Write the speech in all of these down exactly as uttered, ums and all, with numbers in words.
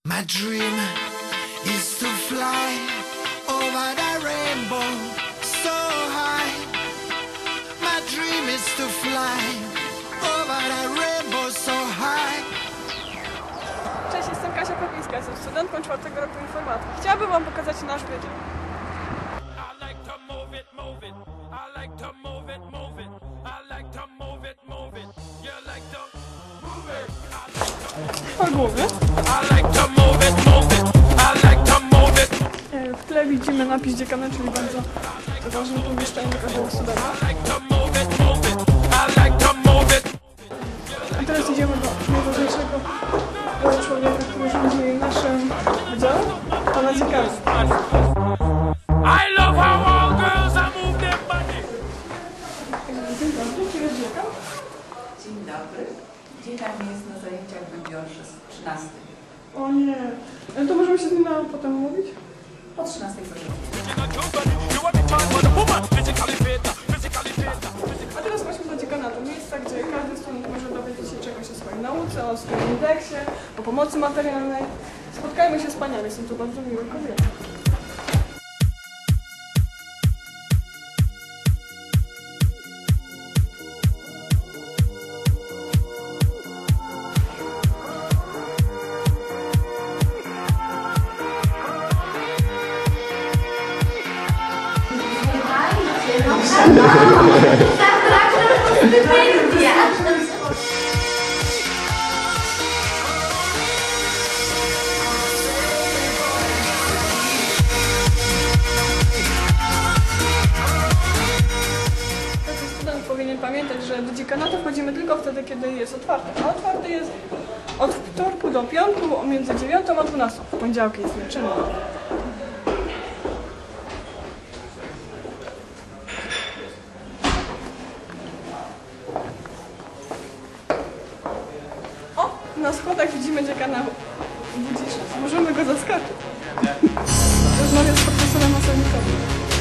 My dream is to fly over the rainbow so high. My dream is to fly over the rainbow so high. Cześć, jestem Kasia Papińska, jestem studentką czwartego roku informatyki. Chciałabym wam pokazać nasz wydział. Ogólnie. W tle widzimy napis dziekana, czyli bardzo ważne pomieszczenie dla każdego studenta. A teraz idziemy do najważniejszego człowieka, który rządzi naszym wydziałem, pana dziekana. Dzień dobry, czy jest dziekan? Dzień dobry. Dziekan jest na zajęciach w wybiorze z trzynastej. O nie. To możemy się z nim na potem mówić? Po trzynastej godzinie. A teraz właśnie do dziekanatu. Miejsca, gdzie każdy student może dowiedzieć się czegoś o swojej nauce, o swoim indeksie, o pomocy materialnej. Spotkajmy się z paniami, są tu bardzo miłe kobiety. Student powinien pamiętać, że do dziekanatu wchodzimy tylko wtedy, kiedy jest otwarty. A otwarty jest od wtorku do piątku między dziewiątą a dwunastą. W poniedziałki jest nieczynny. Na schodach widzimy dziekana Budzisza. Możemy go zaskoczyć. Rozmawiam z profesorem Maselnikowym.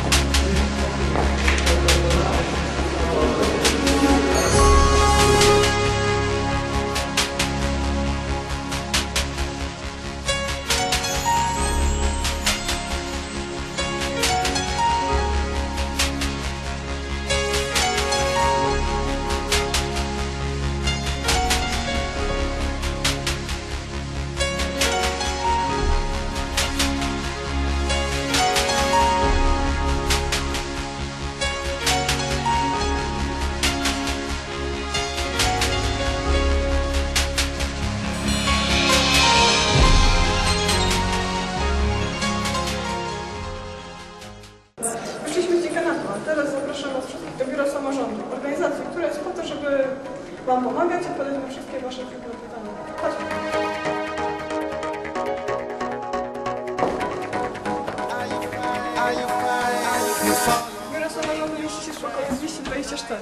Wyszliśmy z dziekanatu, a teraz zapraszam was wszystkich do Biura Samorządu, organizacji, która jest po to, żeby wam pomagać i odpowiadać na wszystkie wasze pytania. Chodźmy. Biuro Samorządu mieści się w pokoju dwieście dwadzieścia cztery.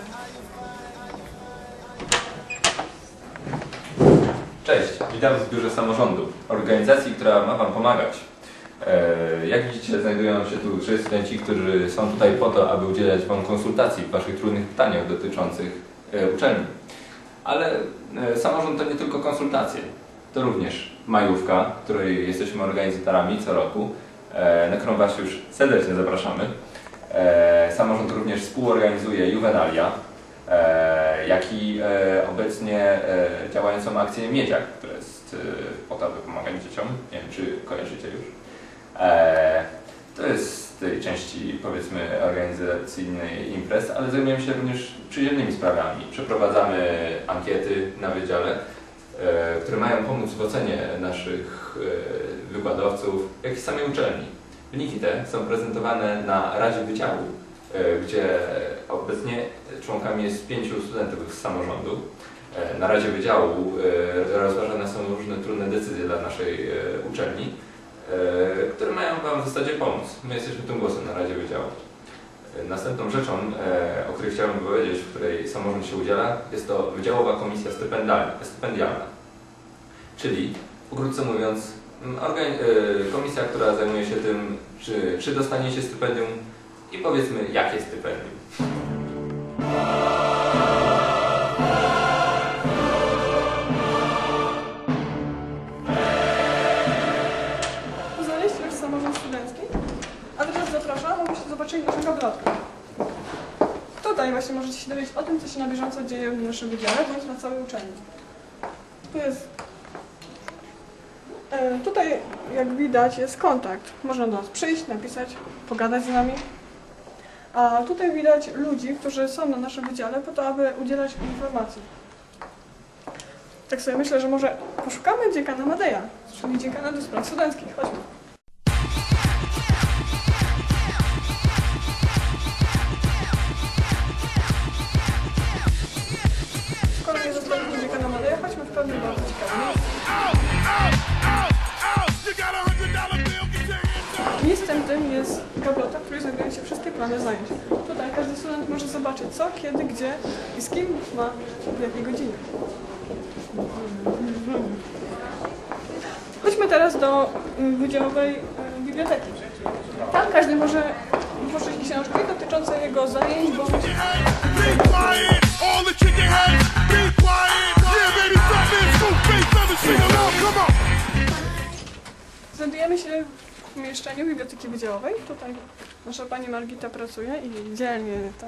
Cześć, witam w Biurze Samorządu, organizacji, która ma wam pomagać. Jak widzicie, znajdują się tu trzej studenci, którzy są tutaj po to, aby udzielać wam konsultacji w waszych trudnych pytaniach dotyczących uczelni. Ale samorząd to nie tylko konsultacje, to również majówka, której jesteśmy organizatorami co roku, na którą was już serdecznie zapraszamy. Samorząd również współorganizuje Juvenalia, jak i obecnie działającą akcję Miedziak, która jest po to, aby pomagać dzieciom. Nie wiem, czy kojarzycie już. To jest z tej części, powiedzmy, organizacyjnej imprez, ale zajmujemy się również przyziemnymi sprawami. Przeprowadzamy ankiety na wydziale, które mają pomóc w ocenie naszych wykładowców, jak i samej uczelni. Wyniki te są prezentowane na Radzie Wydziału, gdzie obecnie członkami jest pięciu studentów z samorządu. Na Radzie Wydziału rozważane są różne trudne decyzje dla naszej uczelni, które mają wam w zasadzie pomóc. My jesteśmy tym głosem na Radzie Wydziału. Następną rzeczą, o której chciałbym powiedzieć, w której samorząd się udziela, jest to Wydziałowa Komisja Stypendialna. Czyli, pokrótce mówiąc, komisja, która zajmuje się tym, czy, czy dostaniecie stypendium i powiedzmy, jakie stypendium. tutaj właśnie możecie się dowiedzieć o tym, co się na bieżąco dzieje w naszym wydziale, bądź na całej uczelni. Tu jest... E, tutaj, jak widać, jest kontakt. Można do nas przyjść, napisać, pogadać z nami. A tutaj widać ludzi, którzy są na naszym wydziale po to, aby udzielać informacji. Tak sobie myślę, że może poszukamy dziekana Madeja, czyli dziekana do spraw studenckich. Chodźmy. Skoro nie zostaliśmy dziekana Madeja, chodźmy w pewnym bardzo ciekawym miejscu. Miejscem tym jest gablota, w której znajdują się wszystkie plany zajęć. Tutaj każdy student może zobaczyć co, kiedy, gdzie i z kim ma w jakiej godzinie. Chodźmy teraz do wydziałowej biblioteki. Tam każdy może pożyczyć książki dotyczące jego zajęć, bo... Znajdujemy się w pomieszczeniu biblioteki wydziałowej. Tutaj nasza pani Margita pracuje i dzielnie tam.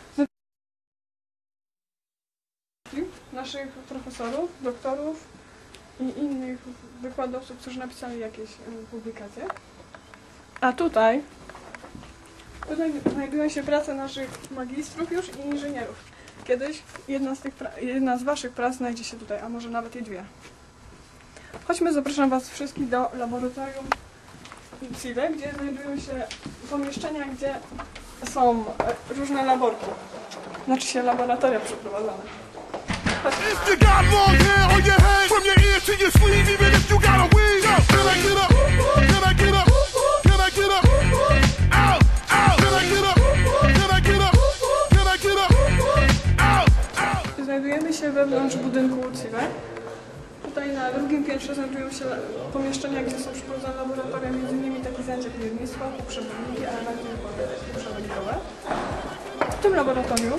Naszych profesorów, doktorów i innych wykładowców, którzy napisali jakieś publikacje. A tutaj, tutaj znajdują się prace naszych magistrów już i inżynierów. Kiedyś jedna z, tych jedna z waszych prac znajdzie się tutaj, a może nawet i dwie. Chodźmy, zapraszam was wszystkich do laboratorium C I V E, gdzie znajdują się pomieszczenia, gdzie są różne laborki. Znaczy się laboratoria przeprowadzane. If you got long hair on your head, from your ear to your sleeve, even if you got a weave, can I get up? Can I get up? Can I get up? Out, out. Can I get up? Can I get up? Can I get up? Out, out. Znajdujemy się wewnątrz budynku C I V E. Tutaj na drugim piętrze znajdują się pomieszczenia, gdzie są przeprowadzane laboratoria, między innymi takie zajęcia pomiernnictwa, poprzedniki, elementy przewodowe. W tym laboratorium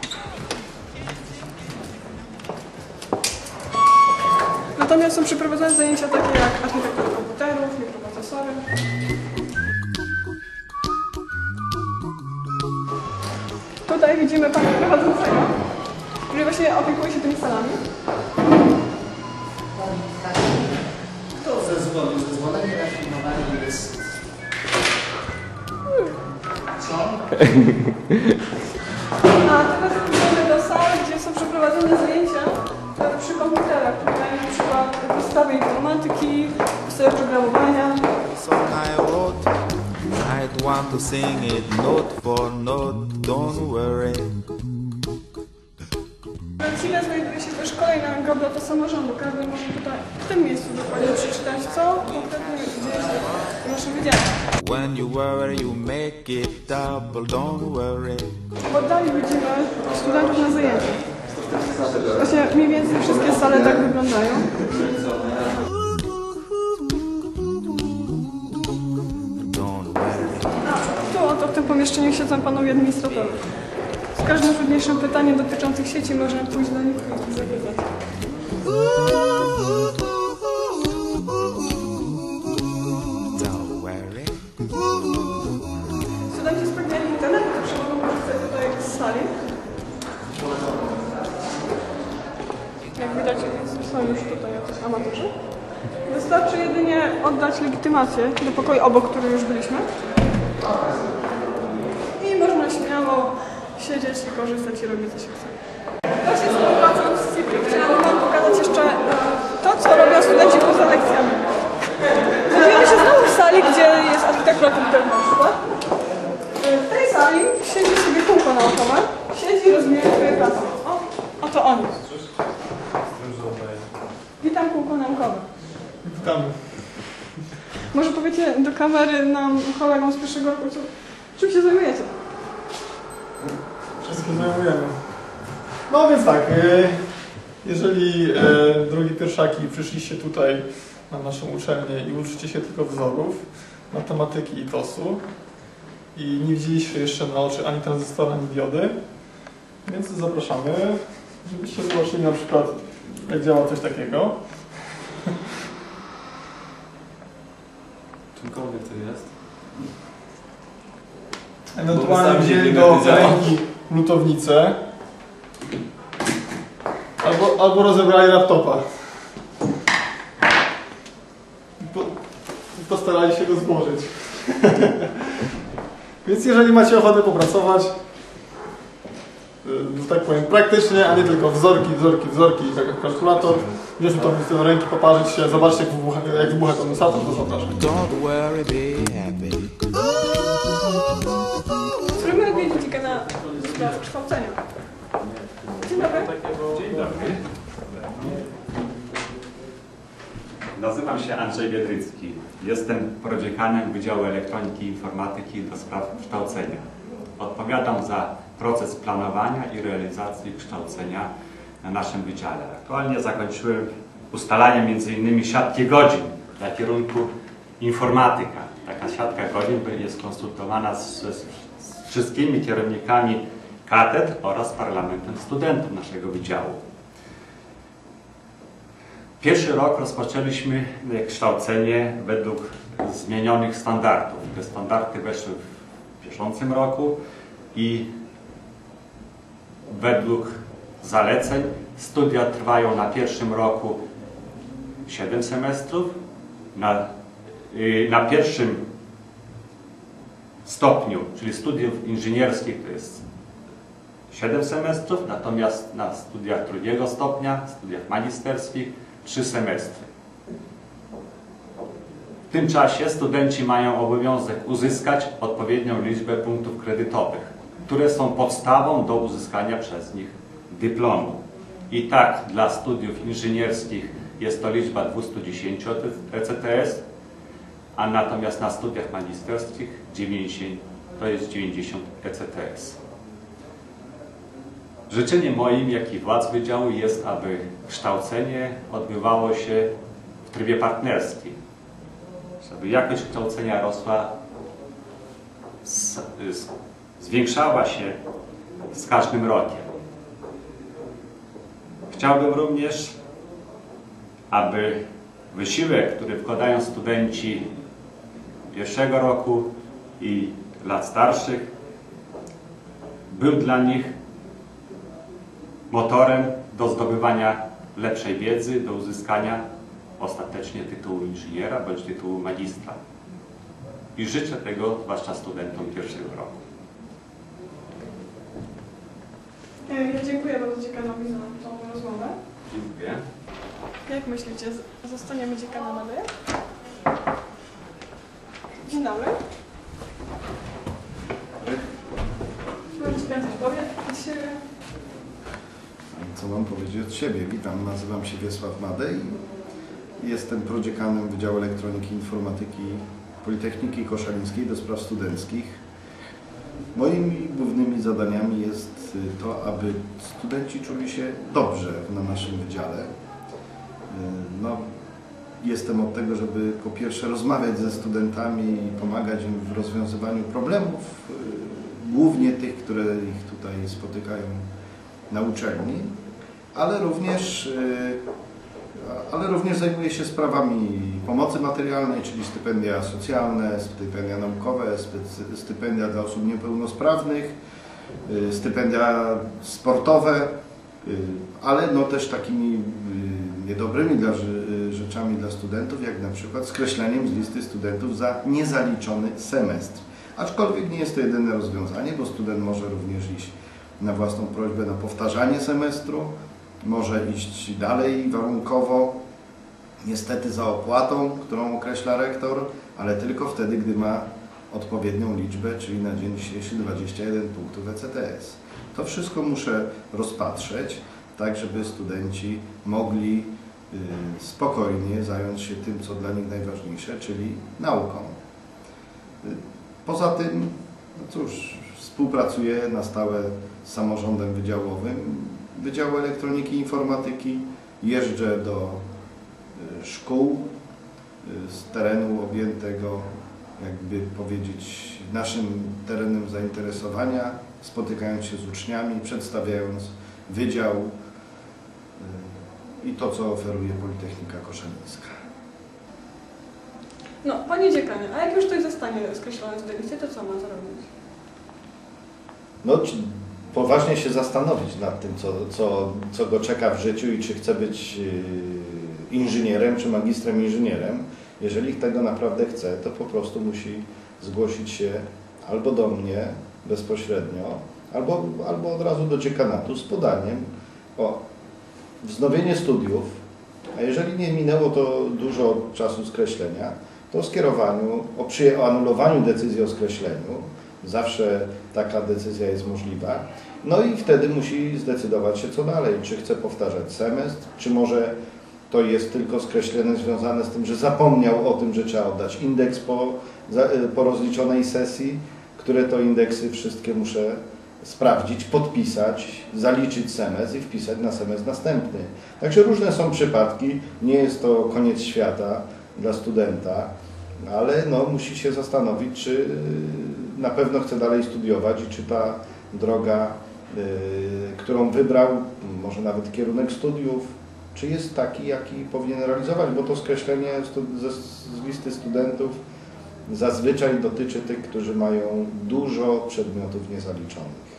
natomiast są przeprowadzane zajęcia takie jak architektura komputerów, mikroprocesory. Tutaj widzimy pana prowadzącego, który właśnie opiekuje się tymi salami. To zezwolił, zezwolenie na filmowanie jest... Co? A teraz idziemy do sali, gdzie są przeprowadzone zajęcia przy komputerach. Tutaj na przykład podstawy informatyki, podstawy programowania. Song I wrote, I'd want to sing it note for note, don't worry. W C I V E znajduje się też kolejna gablota samorządu. Każdy może tutaj w tym miejscu dokładnie przeczytać, co konkretnie dzieje się w naszym wydziale. When you worry, you make it double, don't worry. W oddali widzimy studentów na zajęciach. Właśnie mniej więcej wszystkie sale tak wyglądają. Tu oto w tym pomieszczeniu siedzą panowie administratorzy. Z każdym trudniejszym pytaniem dotyczącym sieci możemy pójść do nich i zapytać. Studenci spragnieni internetu, to mogą korzystać tutaj z sali. Jak widać, są już tutaj jacyś amatorzy. Wystarczy jedynie oddać legitymację do pokoju obok, który już byliśmy. I można śmiało siedzieć i korzystać i robić co się chce. Właśnie współpracując z C I V E chciałam wam pokazać jeszcze to, co robią studenci poza lekcjami. Znajdujemy się znowu w sali, gdzie jest architektura komputerowa na przykład. W tej sali siedzi sobie kółko naukowe, siedzi i rozwija swoje prace. O, oto oni. Witam kółko naukowe. Witamy. Może powiecie do kamery nam kolegom z pierwszego roku, co, czym się zajmujecie? Wszystkim zajmujemy. No więc tak, jeżeli drogi pierwszaki przyszliście tutaj na naszą uczelnię i uczycie się tylko wzorów, matematyki i tosu i nie widzieliście jeszcze na oczy ani tranzystora, ani diody, więc zapraszamy, żebyście zobaczyli na przykład, jak działa coś takiego. Czymkolwiek to jest. Ewentualnie wzięli do ręki lutownicę, albo, albo rozebrali laptopa. Po, postarali się go złożyć. Więc jeżeli macie ochotę popracować, że tak powiem, praktycznie, a nie tylko wzorki, wzorki, wzorki, tak jak kalkulator, wziąć lutownicę do ręki, poparzyć się, zobaczcie jak wybucha, jak wybucha kondensator, to zapraszam. Don't worry, be happy. Spróbujmy odwiedzić dzieka na spraw kształcenia. Dzień dobry. Dzień dobry. Nazywam się Andrzej Biedrycki. Jestem prodziekanem Wydziału Elektroniki i Informatyki do spraw kształcenia. Odpowiadam za proces planowania i realizacji kształcenia na naszym wydziale. Aktualnie zakończyłem ustalanie między innymi siatki godzin dla kierunku informatyka. Taka siatka godzin jest konsultowana z, z, z wszystkimi kierownikami katedr oraz parlamentem studentów naszego wydziału. Pierwszy rok rozpoczęliśmy kształcenie według zmienionych standardów. Te standardy weszły w bieżącym roku i według zaleceń studia trwają na pierwszym roku siedem semestrów, na, na pierwszym stopniu, czyli studiów inżynierskich, to jest siedem semestrów, natomiast na studiach drugiego stopnia, studiach magisterskich trzy semestry. W tym czasie studenci mają obowiązek uzyskać odpowiednią liczbę punktów kredytowych, które są podstawą do uzyskania przez nich dyplomu. I tak dla studiów inżynierskich jest to liczba dwieście dziesięć E C T S, a natomiast na studiach magisterskich dziewięćdziesiąt, to jest dziewięćdziesiąt E C T S. Życzeniem moim, jak i władz wydziału jest, aby kształcenie odbywało się w trybie partnerskim, żeby jakość kształcenia rosła, z, z, zwiększała się z każdym rokiem. Chciałbym również, aby wysiłek, który wkładają studenci pierwszego roku i lat starszych, był dla nich motorem do zdobywania lepszej wiedzy, do uzyskania ostatecznie tytułu inżyniera bądź tytułu magistra. I życzę tego zwłaszcza studentom pierwszego roku. Ja dziękuję bardzo dziekanowi za tą rozmowę. Dziękuję. Jak myślicie, zostaniemy dziekanem na dalej? Dzień dobry. Możecie więcej powie od siebie? Co mam powiedzieć od siebie? Witam, nazywam się Wiesław Madej i jestem prodziekanem Wydziału Elektroniki i Informatyki Politechniki Koszalińskiej do spraw studenckich. Moimi głównymi zadaniami jest to, aby studenci czuli się dobrze na naszym wydziale. No, jestem od tego, żeby po pierwsze rozmawiać ze studentami i pomagać im w rozwiązywaniu problemów, głównie tych, które ich tutaj spotykają na uczelni, ale również, ale również zajmuję się sprawami pomocy materialnej, czyli stypendia socjalne, stypendia naukowe, stypendia dla osób niepełnosprawnych, stypendia sportowe, ale no też takimi niedobrymi dla, rzeczami dla studentów, jak na przykład skreśleniem z listy studentów za niezaliczony semestr. Aczkolwiek nie jest to jedyne rozwiązanie, bo student może również iść na własną prośbę na powtarzanie semestru, może iść dalej warunkowo, niestety za opłatą, którą określa rektor, ale tylko wtedy, gdy ma odpowiednią liczbę, czyli na dzień dzisiejszy dwadzieścia jeden punktów E C T S. To wszystko muszę rozpatrzeć, tak żeby studenci mogli y, spokojnie zająć się tym, co dla nich najważniejsze, czyli nauką. Y, poza tym, no cóż, współpracuję na stałe z samorządem wydziałowym Wydziału Elektroniki i Informatyki. Jeżdżę do y, szkół y, z terenu objętego, jakby powiedzieć, naszym terenem zainteresowania, spotykając się z uczniami, przedstawiając wydział y, i to, co oferuje Politechnika Koszalińska. No, panie dziekanie, a jak już ktoś zostanie skreślony z tej listy, to co ma zrobić? No, poważnie się zastanowić nad tym, co, co, co go czeka w życiu i czy chce być inżynierem, czy magistrem inżynierem. Jeżeli tego naprawdę chce, to po prostu musi zgłosić się albo do mnie bezpośrednio, albo, albo od razu do dziekanatu z podaniem o wznowienie studiów, a jeżeli nie minęło to dużo czasu skreślenia, to o skierowaniu, o, przy, o anulowaniu decyzji o skreśleniu. Zawsze taka decyzja jest możliwa. No i wtedy musi zdecydować się, co dalej. Czy chce powtarzać semestr, czy może to jest tylko skreślenie związane z tym, że zapomniał o tym, że trzeba oddać indeks po, po rozliczonej sesji, które to indeksy wszystkie muszę sprawdzić, podpisać, zaliczyć semestr i wpisać na semestr następny. Także różne są przypadki, nie jest to koniec świata dla studenta, ale no, musi się zastanowić, czy na pewno chce dalej studiować i czy ta droga, yy, którą wybrał, może nawet kierunek studiów, czy jest taki, jaki powinien realizować, bo to skreślenie z, z listy studentów zazwyczaj dotyczy tych, którzy mają dużo przedmiotów niezaliczonych.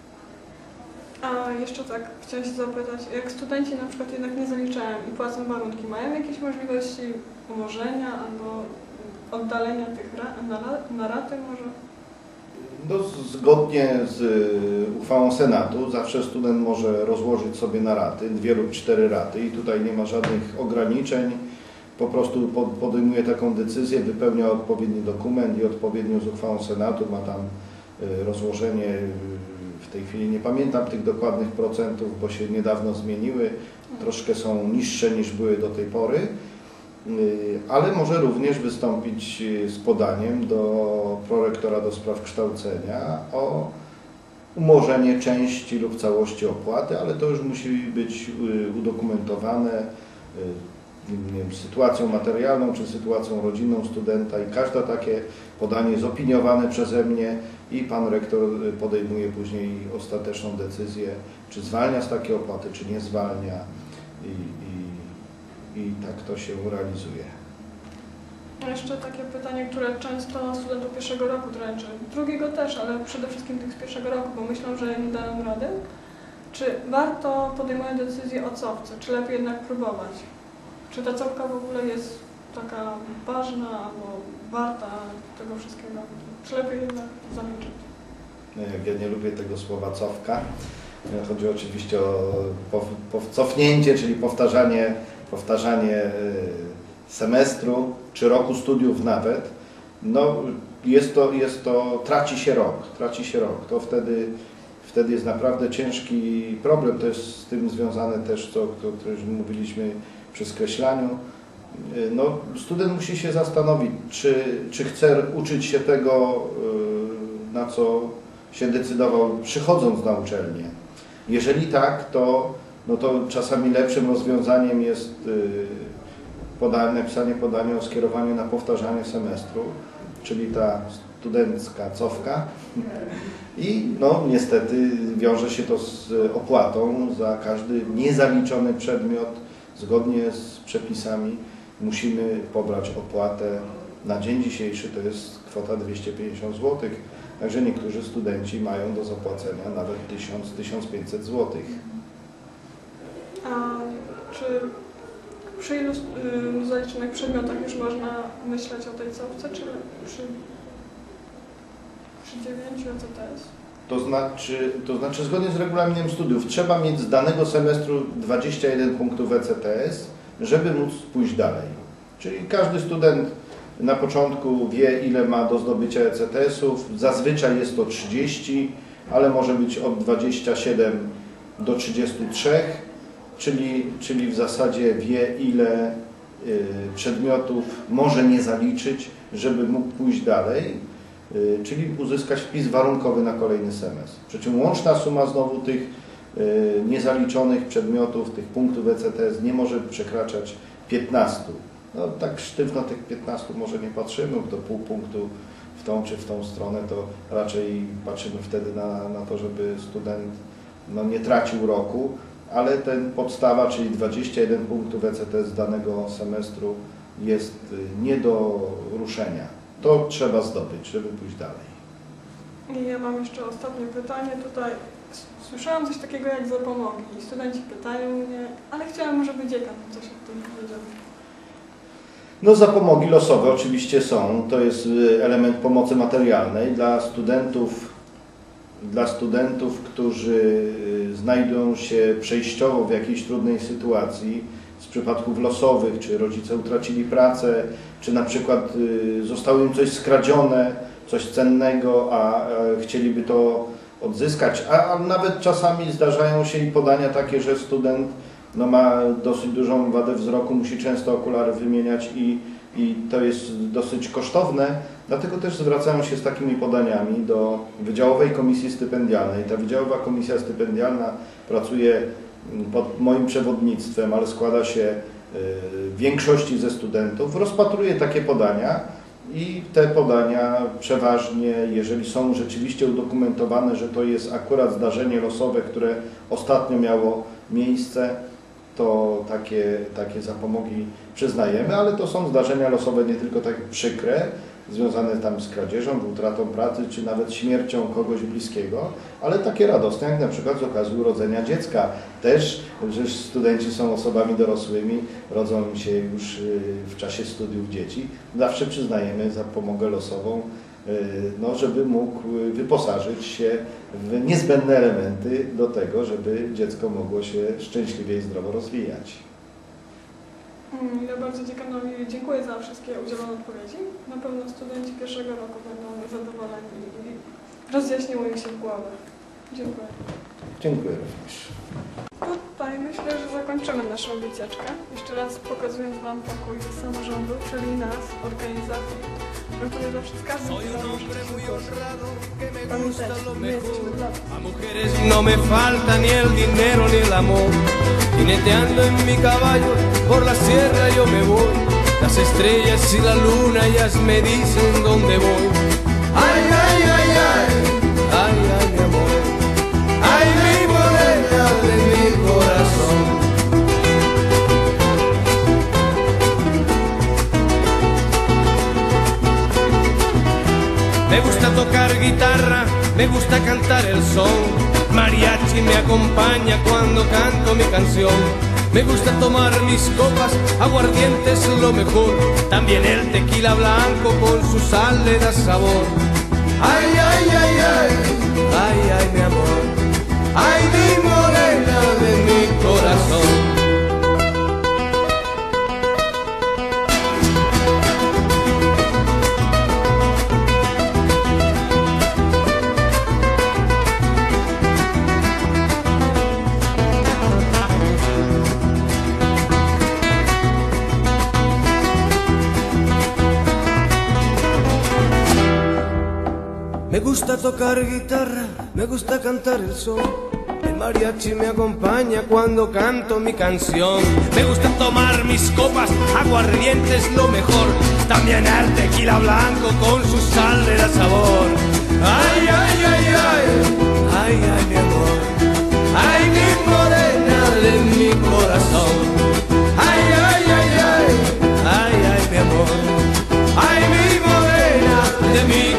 A jeszcze tak chciałam się zapytać, jak studenci na przykład jednak nie zaliczają i płacą warunki, mają jakieś możliwości umorzenia albo oddalenia tych ra na, na raty może? No, zgodnie z uchwałą Senatu zawsze student może rozłożyć sobie na raty, dwie lub cztery raty i tutaj nie ma żadnych ograniczeń. Po prostu podejmuje taką decyzję, wypełnia odpowiedni dokument i odpowiednio z uchwałą Senatu ma tam rozłożenie, w tej chwili nie pamiętam tych dokładnych procentów, bo się niedawno zmieniły, troszkę są niższe niż były do tej pory, ale może również wystąpić z podaniem do prorektora do spraw kształcenia o umorzenie części lub całości opłaty, ale to już musi być udokumentowane nie wiem, sytuacją materialną czy sytuacją rodzinną studenta i każde takie podanie jest opiniowane przeze mnie i pan rektor podejmuje później ostateczną decyzję, czy zwalnia z takiej opłaty, czy nie zwalnia i, i, i tak to się realizuje. Jeszcze takie pytanie, które często studentów pierwszego roku dręczy, drugiego też, ale przede wszystkim tych z pierwszego roku, bo myślą, że nie dają rady. Czy warto, podejmując decyzję o cofce, czy lepiej jednak próbować? Czy ta cofka w ogóle jest taka ważna albo warta tego wszystkiego? Czy lepiej jednak zaliczyć? No jak ja nie lubię tego słowa cofka, chodzi oczywiście o cofnięcie, czyli powtarzanie, powtarzanie semestru czy roku studiów nawet. No jest to, jest to, traci się rok, traci się rok. To wtedy, wtedy jest naprawdę ciężki problem. To jest z tym związane też, co, co już mówiliśmy przy skreślaniu. No, student musi się zastanowić, czy, czy chce uczyć się tego, na co się decydował przychodząc na uczelnię. Jeżeli tak, to, no to czasami lepszym rozwiązaniem jest podanie, napisanie podania o skierowaniu na powtarzanie semestru, czyli ta studencka cofka. I no niestety wiąże się to z opłatą za każdy niezaliczony przedmiot. Zgodnie z przepisami musimy pobrać opłatę. Na dzień dzisiejszy to jest kwota dwieście pięćdziesiąt złotych. Także niektórzy studenci mają do zapłacenia nawet tysiąc do tysiąca pięciuset złotych. A czy przy ilu y, zaliczonych przedmiotach już można myśleć o tej cofce, czy przy, przy dziewięciu E C T S? To znaczy, to znaczy zgodnie z regulaminem studiów trzeba mieć z danego semestru dwadzieścia jeden punktów E C T S, żeby móc pójść dalej. Czyli każdy student na początku wie, ile ma do zdobycia E C T S-ów. Zazwyczaj jest to trzydzieści, ale może być od dwudziestu siedmiu do trzydziestu trzech, czyli, czyli w zasadzie wie, ile y, przedmiotów może nie zaliczyć, żeby mógł pójść dalej. Czyli uzyskać wpis warunkowy na kolejny semestr. Przy czym łączna suma znowu tych y, niezaliczonych przedmiotów, tych punktów E C T S nie może przekraczać piętnastu. No, tak sztywno tych piętnastu może nie patrzymy, do pół punktu w tą czy w tą stronę, to raczej patrzymy wtedy na, na to, żeby student no, nie tracił roku, ale ten podstawa, czyli dwadzieścia jeden punktów E C T S danego semestru jest y, nie do ruszenia. To trzeba zdobyć, żeby pójść dalej. I ja mam jeszcze ostatnie pytanie. Tutaj Słyszałam coś takiego jak zapomogi i studenci pytają mnie, ale chciałam, żeby dziekan coś o tym powiedział. No zapomogi losowe oczywiście są, to jest element pomocy materialnej dla studentów, dla studentów, którzy znajdują się przejściowo w jakiejś trudnej sytuacji z przypadków losowych, czy rodzice utracili pracę, czy na przykład zostało im coś skradzione, coś cennego, a chcieliby to odzyskać, a, a nawet czasami zdarzają się i podania takie, że student no, ma dosyć dużą wadę wzroku, musi często okulary wymieniać i, i to jest dosyć kosztowne, dlatego też zwracają się z takimi podaniami do Wydziałowej Komisji Stypendialnej. Ta Wydziałowa Komisja Stypendialna pracuje pod moim przewodnictwem, ale składa się w większości ze studentów, rozpatruje takie podania i te podania przeważnie, jeżeli są rzeczywiście udokumentowane, że to jest akurat zdarzenie losowe, które ostatnio miało miejsce, to takie, takie zapomogi przyznajemy, ale to są zdarzenia losowe nie tylko tak przykre, związane tam z kradzieżą, utratą pracy, czy nawet śmiercią kogoś bliskiego, ale takie radosne, jak na przykład z okazji urodzenia dziecka. Też, że studenci są osobami dorosłymi, rodzą im się już w czasie studiów dzieci. Zawsze przyznajemy zapomogę losową, no, żeby mógł wyposażyć się w niezbędne elementy do tego, żeby dziecko mogło się szczęśliwie i zdrowo rozwijać. Ja bardzo dziekanowi dziękuję za wszystkie udzielone odpowiedzi. Na pewno studenci pierwszego roku będą zadowoleni i rozjaśniło im się w głowę. Dziękuję. Dziękuję również. Tutaj myślę, że zakończymy naszą wycieczkę. Jeszcze raz pokazując Wam pokój samorządu, czyli nas, organizacji, który zawsze z każdym razem możecie się zgłosić. Pamiętajcie, my jesteśmy dla Was. A mujeres no me falta ni el dinero ni el amor. Jineteando en mi caballo por la sierra yo me voy. Las estrellas y la luna ellas me dicen dónde voy. Ay, ay, ay, ay, ay, ay, mi amor. Ay, mi morena de mi corazón. Me gusta tocar guitarra, me gusta cantar el son. Mariachi me acompaña cuando canto mi canción. Me gusta tomar mis copas, aguardiente es lo mejor. También el tequila blanco con su sal le da sabor. Ay, ay, ay, ay, ay, ay, mi amor. Ay, mi morena de mi corazón. Me gusta tocar guitarra, me gusta cantar el son. El mariachi me acompaña cuando canto mi canción. Me gusta tomar mis copas, aguardiente es lo mejor. También el tequila blanco con su sal le da sabor. Ay, ay, ay, ay, ay, ay, mi amor. Ay, mi morena de mi corazón. Ay, ay, ay, ay, ay, ay, mi amor. Ay, mi morena de mi corazón.